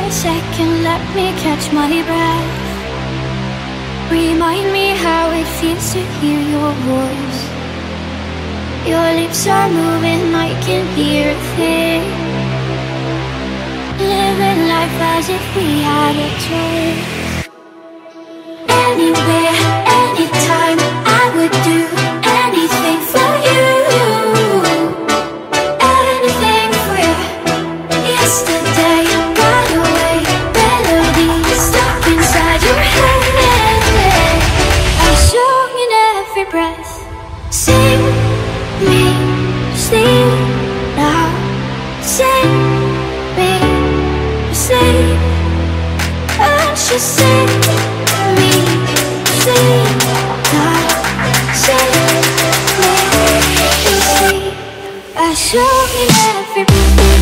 a second, let me catch my breath. Remind me how it feels to hear your voice. Your lips are moving, I can hear a thing. Living life as if we had a choice. Anywhere, anytime, I would do anything for you. Anything for you. Yesterday got away, melody stuck inside your head. I'm sung in every breath. Sing me, sleep now. Sing me, sleep. And she sing me, sleep now. Sing me, sleep. I'm sung in every breath.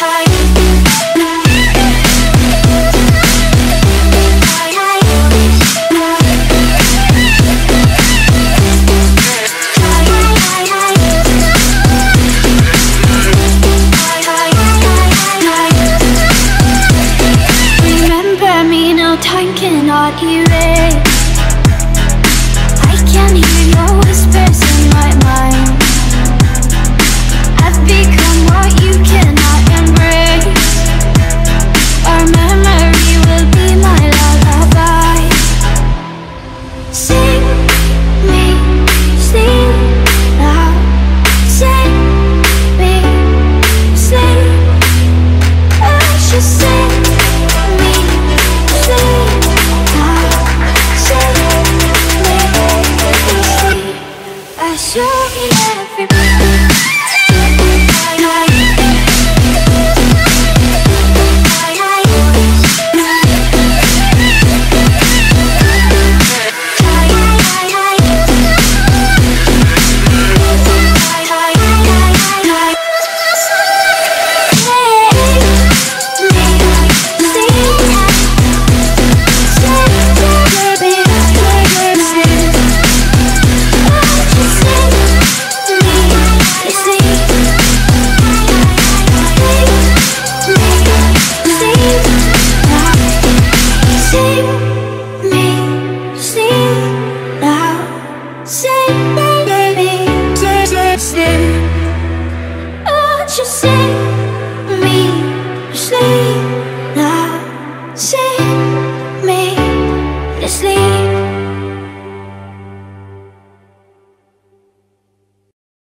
Time cannot erase. I can hear your whispers in my mind. I've become what you cannot embrace. Our memory will be my lullaby. Sing me, sleep now. Sing me, sleep. I should sing me, sleep now. Sing me, sleep. I show you every breath. Just sing me sleep now. Sing me to sleep.